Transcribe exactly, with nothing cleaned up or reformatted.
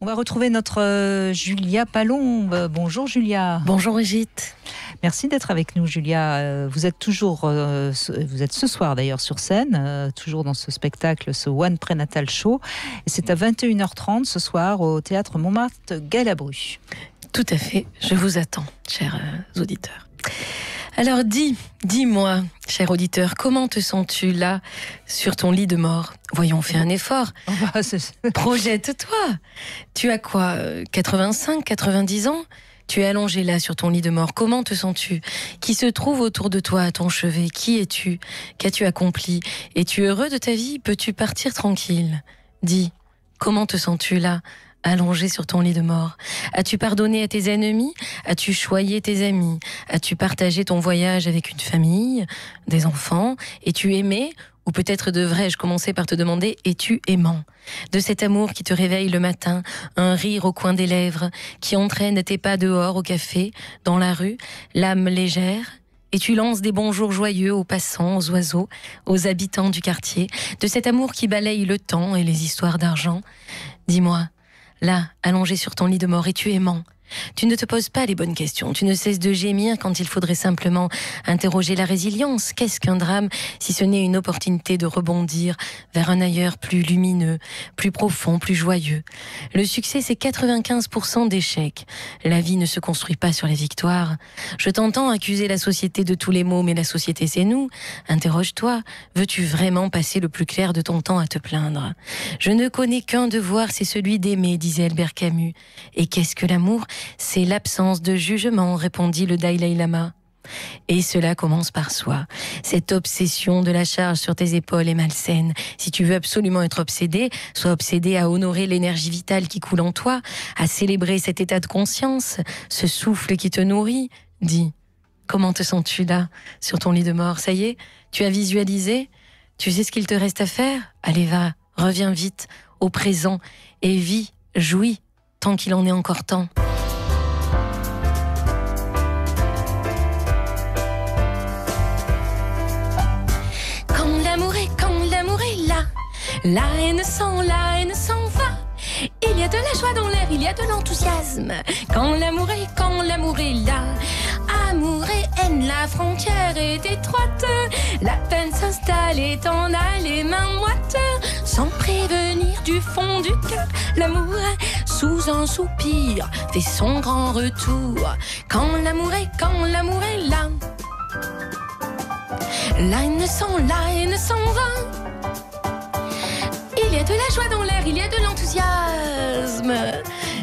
On va retrouver notre euh, Julia Palombe. Bonjour Julia. Bonjour Brigitte. Merci d'être avec nous Julia. Euh, vous êtes toujours, euh, vous êtes ce soir d'ailleurs sur scène, euh, toujours dans ce spectacle, ce One Prénatal Show. Et c'est à vingt et une heures trente ce soir au théâtre Montmartre-Galabru. Tout à fait, je vous attends, chers euh, auditeurs. Alors dis, dis-moi, cher auditeur, comment te sens-tu là, sur ton lit de mort? Voyons, fais un effort. Projette-toi. Tu as quoi, quatre-vingt-cinq, quatre-vingt-dix ans? Tu es allongé là, sur ton lit de mort. Comment te sens-tu? Qui se trouve autour de toi, à ton chevet? Qui es-tu? Qu'as-tu accompli? Es-tu heureux de ta vie? Peux-tu partir tranquille? Dis, comment te sens-tu là, allongé sur ton lit de mort? As-tu pardonné à tes ennemis? As-tu choyé tes amis? As-tu partagé ton voyage avec une famille, des enfants? Es-tu aimé? Ou peut-être devrais-je commencer par te demander, es-tu aimant? De cet amour qui te réveille le matin, un rire au coin des lèvres, qui entraîne tes pas dehors au café, dans la rue, l'âme légère? Et tu lances des bonjours joyeux aux passants, aux oiseaux, aux habitants du quartier, de cet amour qui balaye le temps et les histoires d'argent? Dis-moi, là, allongé sur ton lit de mort, es-tu aimant? Tu ne te poses pas les bonnes questions, tu ne cesses de gémir quand il faudrait simplement interroger la résilience. Qu'est-ce qu'un drame si ce n'est une opportunité de rebondir vers un ailleurs plus lumineux, plus profond, plus joyeux? Le succès, c'est quatre-vingt-quinze pour cent d'échecs. La vie ne se construit pas sur les victoires. Je t'entends accuser la société de tous les maux, mais la société, c'est nous. Interroge-toi, veux-tu vraiment passer le plus clair de ton temps à te plaindre? Je ne connais qu'un devoir, c'est celui d'aimer, disait Albert Camus. Et qu'est-ce que l'amour? C'est l'absence de jugement, répondit le Dalai Lama. Et cela commence par soi. Cette obsession de la charge sur tes épaules est malsaine. Si tu veux absolument être obsédé, sois obsédé à honorer l'énergie vitale qui coule en toi, à célébrer cet état de conscience, ce souffle qui te nourrit. Dis, comment te sens-tu là, sur ton lit de mort? Ça y est, tu as visualisé? Tu sais ce qu'il te reste à faire? Allez, va, reviens vite au présent et vis, jouis, tant qu'il en est encore temps. La haine s'en, la haine s'en va. Il y a de la joie dans l'air, il y a de l'enthousiasme. Quand l'amour est, quand l'amour est là. Amour et haine, la frontière est étroite. La peine s'installe et t'en as les mains moites. Sans prévenir du fond du cœur, l'amour sous un soupir fait son grand retour. Quand l'amour est, quand l'amour est là. La haine s'en, la haine s'en va. Il y a de la joie dans l'air, il y a de l'enthousiasme.